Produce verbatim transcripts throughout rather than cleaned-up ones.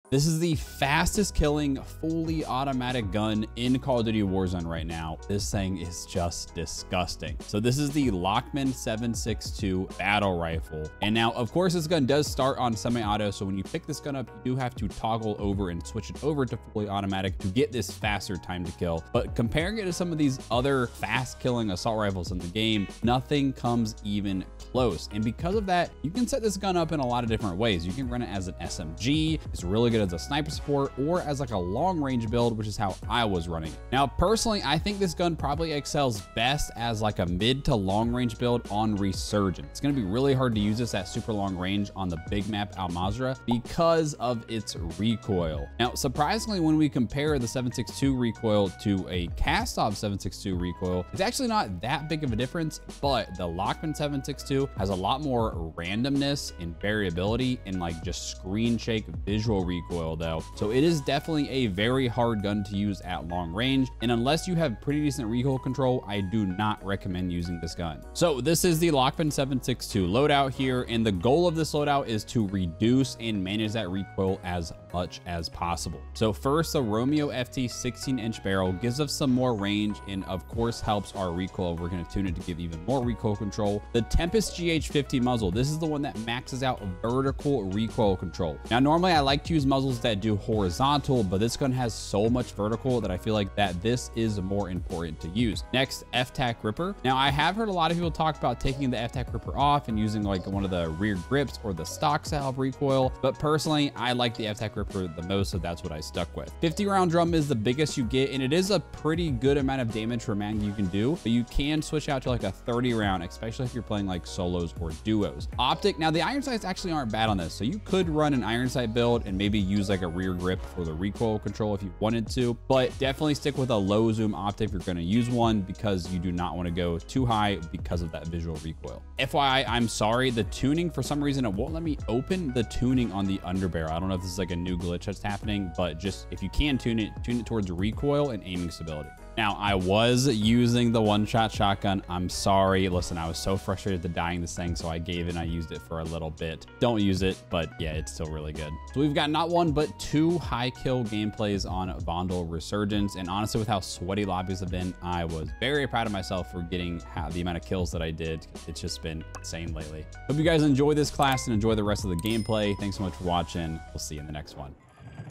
This is the fastest killing fully automatic gun in Call of Duty Warzone right now. This thing is just disgusting. So this is the Lachmann seven six two battle rifle. And now, of course, this gun does start on semi-auto. So when you pick this gun up, you do have to toggle over and switch it over to fully automatic to get this faster time to kill. But comparing it to some of these other fast killing assault rifles in the game, nothing comes even close. And because of that, you can set this gun up in a lot of different ways. You can run it as an S M G. It's really good as a sniper support, or as like a long range build, which is how I was running it. Now, personally, I think this gun probably excels best as like a mid to long range build on Resurgence. It's going to be really hard to use this at super long range on the big map Al Mazrah because of its recoil. Now, surprisingly, when we compare the seven six two recoil to a cast-off seven six two recoil, it's actually not that big of a difference, but the Lachmann seven six two has a lot more randomness and variability and like just screen shake visual recoil though. So it is definitely a very hard gun to use at long range. And unless you have pretty decent recoil control, I do not recommend using this gun. So this is the Lachmann seven six two loadout here. And the goal of this loadout is to reduce and manage that recoil as much as possible. So first, the Romeo F T sixteen inch barrel gives us some more range and of course helps our recoil. We're going to tune it to give even more recoil control. The Tempest G H fifty muzzle, this is the one that maxes out vertical recoil control. Now, normally I like to use muzzles that do horizontal, but this gun has so much vertical that I feel like that this is more important to use. Next, F TAC gripper. Now, I have heard a lot of people talk about taking the F TAC gripper off and using like one of the rear grips or the stock style of recoil, but personally, I like the F TAC gripper the most, so that's what I stuck with. fifty round drum is the biggest you get, and it is a pretty good amount of damage for a mag you can do, but you can switch out to like a thirty round, especially if you're playing like solos or duos. Optic, now the iron sights actually aren't bad on this, so you could run an iron sight build and maybe use like a rear grip for the recoil control if you wanted to, but definitely stick with a low zoom optic if you're going to use one, because you do not want to go too high because of that visual recoil. F Y I, I'm sorry, the tuning, for some reason, it won't let me open the tuning on the underbarrel. I don't know if this is like a new glitch that's happening, but just if you can tune it, tune it towards recoil and aiming stability. Now, I was using the one-shot shotgun. I'm sorry. Listen, I was so frustrated to dying this thing, so I gave it and I used it for a little bit. Don't use it, but yeah, it's still really good. So we've got not one, but two high kill gameplays on Vondel Resurgence. And honestly, with how sweaty lobbies have been, I was very proud of myself for getting how, the amount of kills that I did. It's just been insane lately. Hope you guys enjoy this class and enjoy the rest of the gameplay. Thanks so much for watching. We'll see you in the next one.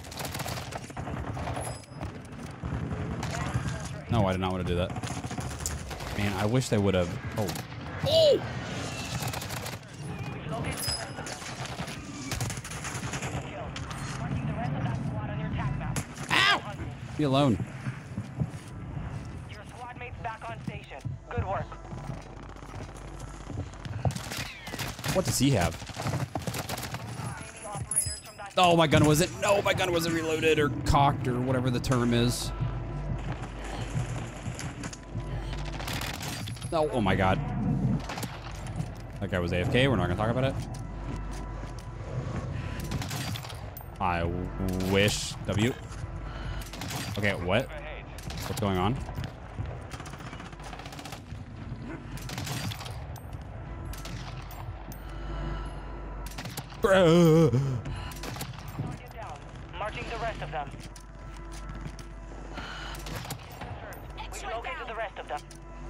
No, I did not want to do that. Man, I wish they would have. Oh. Oh! Ow! Be alone. Your squad mates back on station. Good work. What does he have? Oh, my gun wasn't. No, my gun wasn't reloaded or cocked or whatever the term is. Oh, oh my God. That guy was A F K. We're not gonna talk about it. I wish. W. Okay, what? What's going on? Marching the rest of them. We located the rest of them.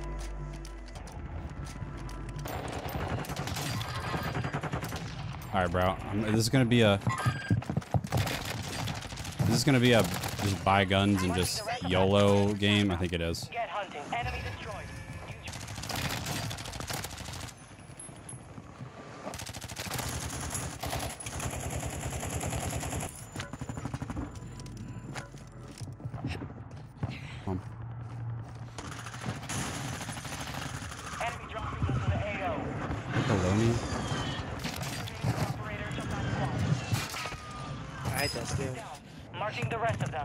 All right, bro. Um, this is gonna be a. This is gonna be a just buy guns and just YOLO game. I think it is. Get hunting. Enemy destroyed. Um. Enemy dropping into the A O. Below me. Alright, that's good. Marching the rest of them.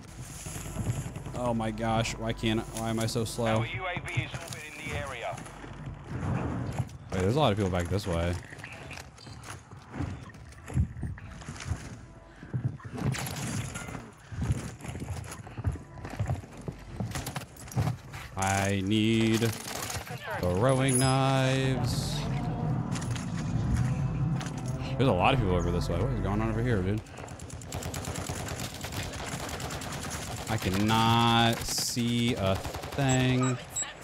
Oh my gosh! Why can't? Why am I so slow? Our U A V is orbiting the area. Wait, there's a lot of people back this way. I need throwing knives. There's a lot of people over this way. What is going on over here, dude? I cannot see a thing.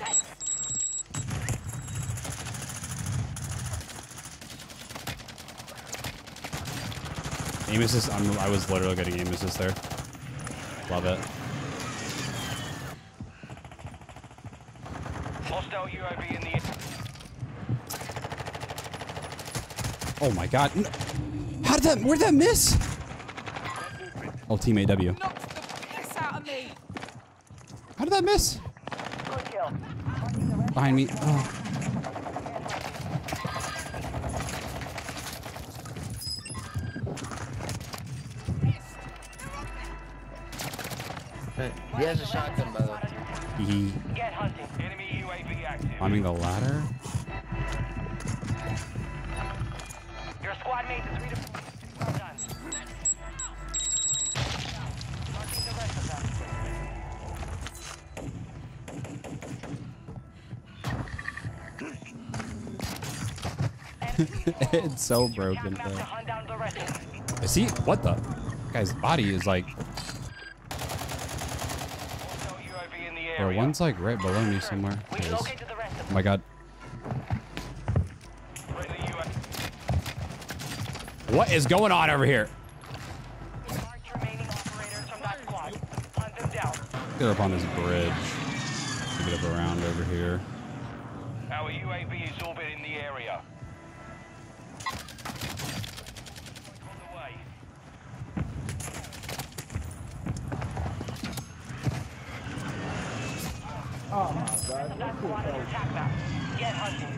Aim assist. I'm, I was literally getting aim assist there. Love it. Hostile U A V in the. Oh my god. How did that, where'd that miss? Oh, teammate W. Knocked the piss out of me. How did that miss? Good kill. Behind me. Oh. He has a shotgun, by the way. He Get hunting. Enemy U A V active. climbing the ladder. Your squad mate is redeployed. Well done. Marking the rest of them. It's so broken Map to though. hunt down the rest of them. Is he? What the? Guy's body is like. Hostile U A V in the Bro, area. one's like right below me somewhere. We There it is. located the rest of Oh them. my god. Friendly U A V. What is going on over here? Mark remaining operators from that squad. Hunt them down. They're up on this bridge. Get up around over here. Our U A V is orbiting the area. On the way. Oh my god. That squad is attack map. Get hunting.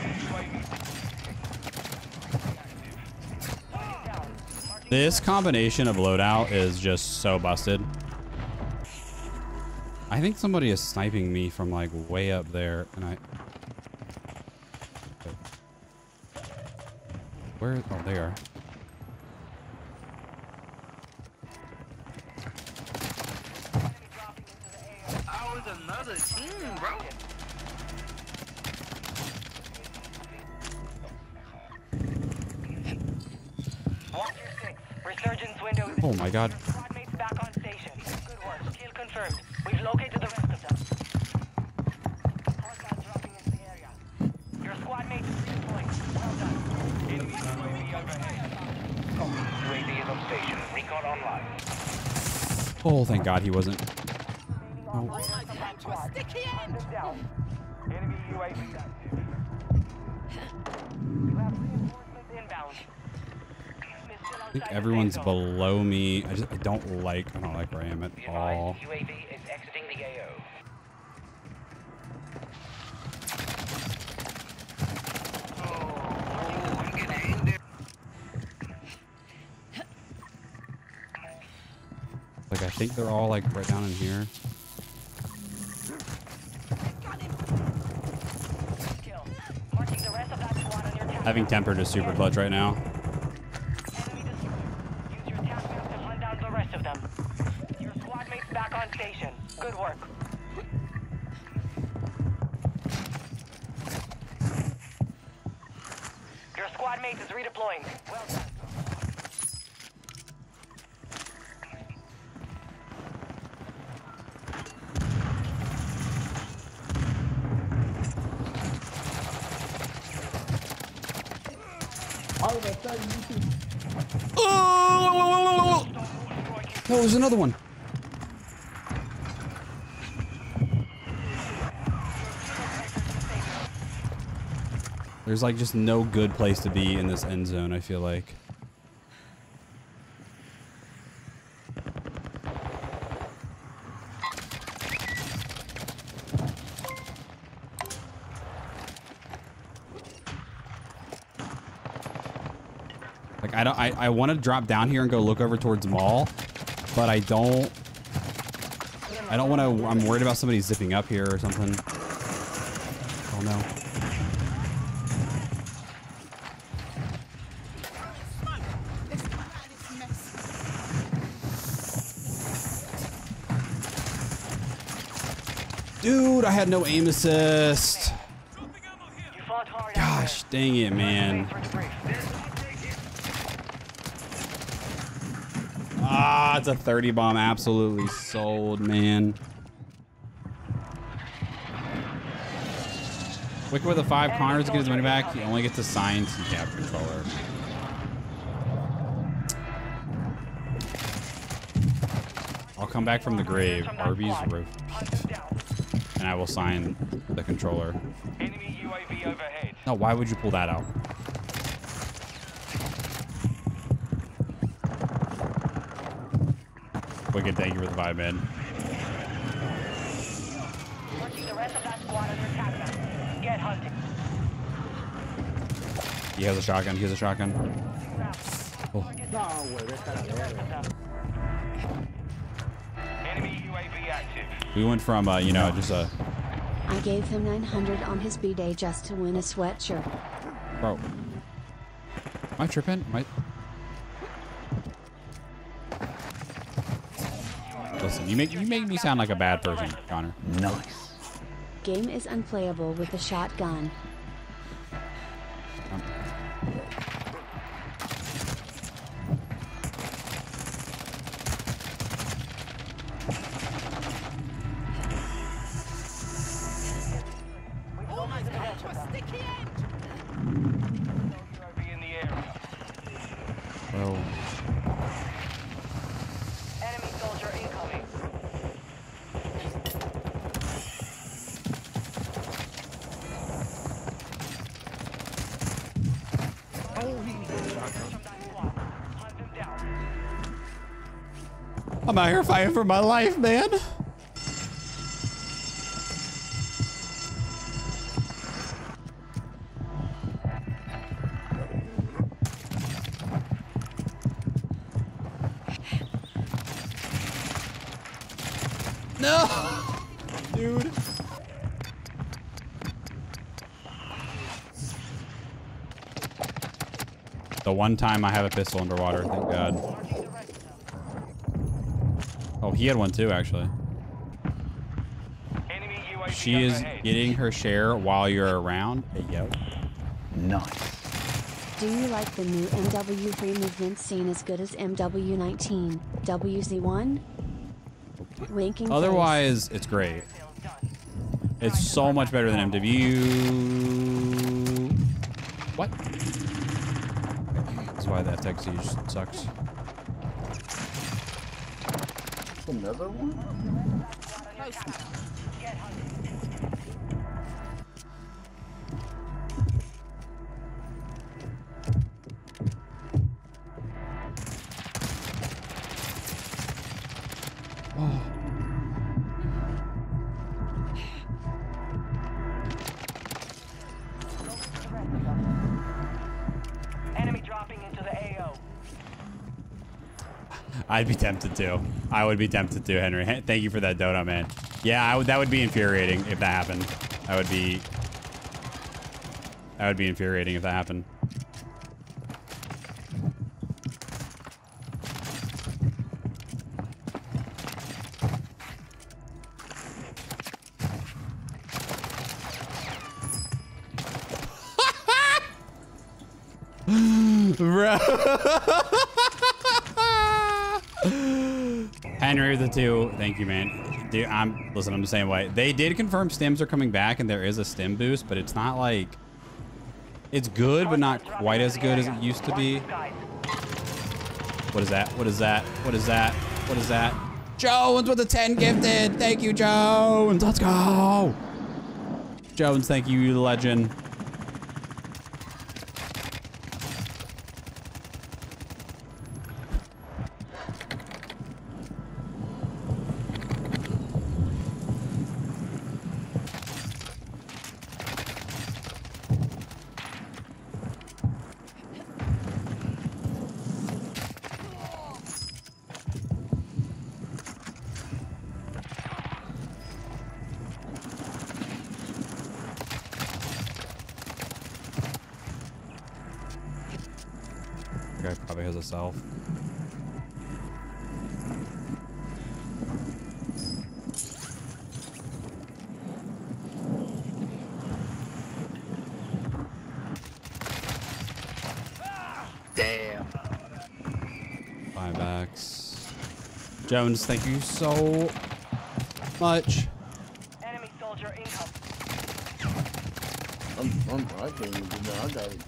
This combination of loadout is just so busted. I think somebody is sniping me from like way up there, and I. Where? Oh, they are. I was another team, bro. Watch your six. Resurgence window is. Oh my god. Squad mates back on station. Good work. Kill confirmed. We've located the rest of them. Hostiles dropping into the area. Your squad mates is redeploying. Well done. Enemy U A V overhead. U A V is on station. Recon online. Oh, thank God he wasn't. Oh. Sticky end. Down. Enemy U A V active. You have reinforcements inbound. I think everyone's below me. I just I don't like I don't like where I am at all. U A V is exiting the A O. Oh, I'm getting in there. Like I think they're all like right down in here. Kill. Marking the rest of that squad on your task. Having tempered is super clutch right now. Enemy destroyed. Use your task map to hunt down the rest of them. Your squad mates back on station. Good work. Your squad mate is redeploying. Well done. All of a sudden, you see. Oh! Oh, there's another one. There's like just no good place to be in this end zone, I feel like. Like I don't I, I want to drop down here and go look over towards mall, but I don't I don't want to I'm worried about somebody zipping up here or something. Oh no. Dude, I had no aim assist. You fought hard out Gosh, dang it, man. there. Thanks for the brief. Ah. Ah, it's a thirty bomb. Absolutely sold, man. Quick with a five Connors to get his money back. He only gets a signed C cap controller. I'll come back from the grave. Arby's roof. And I will sign the controller. Enemy U A V overhead. No, why would you pull that out? Wicked, thank you for the vibe, man. Working the rest of that squad under attack. Get hunting. He has a shotgun. He has a shotgun. Oh. No, güey, vete a la verga. Enemy U A V active. We went from, uh, you know, just a... I gave him nine hundred on his B-day just to win a sweatshirt. Bro. Am I tripping? Am I... Listen, you make you make me sound like a bad person, Connor. Nice. Game is unplayable with a shotgun. Um, Almost got to a sticky end. U A V in the area. bro. Enemy soldier incoming. Hunt them down. I'm out here fighting for my life, man. No, dude. The one time I have a pistol underwater, thank God. Oh, he had one too, actually. Enemy U A V She is overhead. getting her share while you're around. Hey, yo. Nice. Do you like the new M W three movement scene as good as M W nineteen? W Z one? Winking face. Otherwise, it's great. It's so much better than M W. What? That's why that tech siege sucks. Another one? Oh. Enemy dropping into the A O. I'd be tempted to. I would be tempted to, Henry. Hey, thank you for that donut, man. Yeah, I would. That would be infuriating if that happened. That would be. That would be infuriating if that happened. Bro. Henry the two, thank you, man. Dude, I'm listen. I'm the same way. They did confirm stims are coming back, and there is a stim boost, but it's not like it's good, but not quite as good as it used to be. What is that? What is that? What is that? What is that? Jones with the ten gifted. Thank you, Jones. Let's go. Jones, thank you, you legend. Guy probably has a self. Damn. Buybacks. Jones, thank you so much. Enemy soldier income. I'm, I'm, I can't even do that. I got it.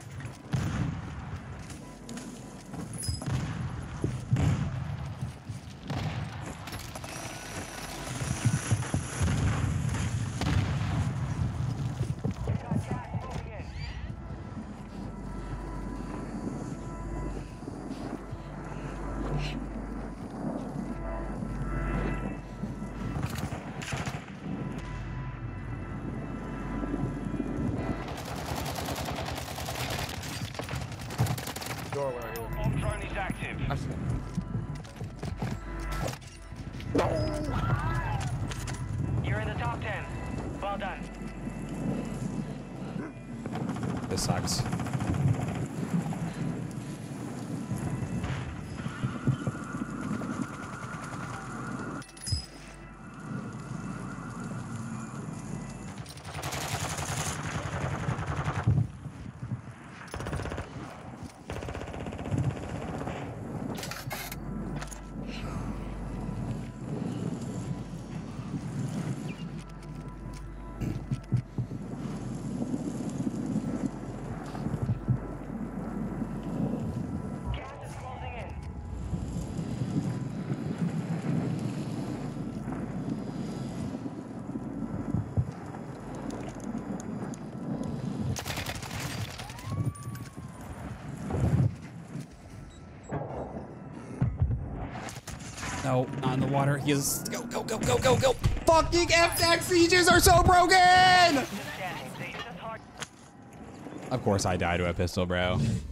Door right here. Bomb drone is active. I see. You're in the top ten. Well done. This sucks. Gas is closing in. No, not in the water. He is. Go, go, go, go, go, go. Fucking F X sieges are so broken! Just scanning. This is hard. Of course I died to a pistol, bro.